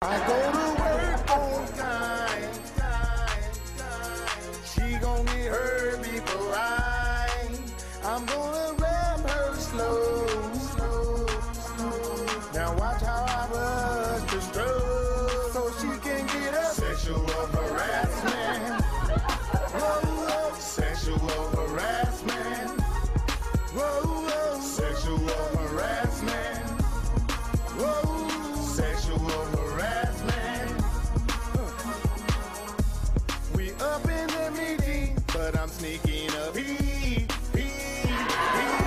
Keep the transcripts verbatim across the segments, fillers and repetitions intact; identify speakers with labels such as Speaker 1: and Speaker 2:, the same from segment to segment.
Speaker 1: I go to work on time. She gon' get hurt before I. I'm gonna ram her slow, slow, slow. Now watch how I bust the stroke so she can get up. Sexual harassment. Whoa, whoa. Sexual harassment. Whoa, whoa. Sexual harassment. Whoa. Sexual harassment. We up in the meeting, but I'm sneaking a peek, peek, peek.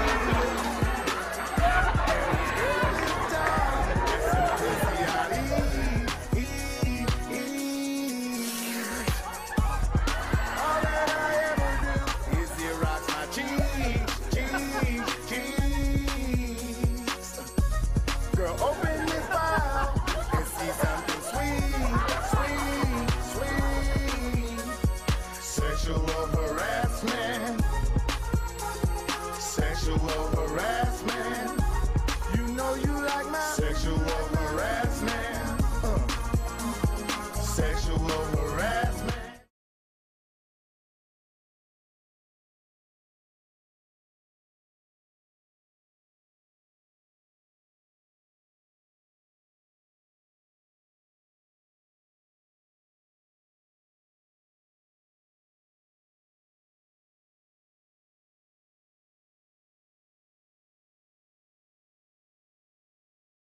Speaker 1: Early time, get some pussy out eat, eat, eat. All that I ever do is Xerox my cheeks, cheeks, cheeks. Girl, open this file and see something sweet, sweet, sweet. Sexual harassment. Sexual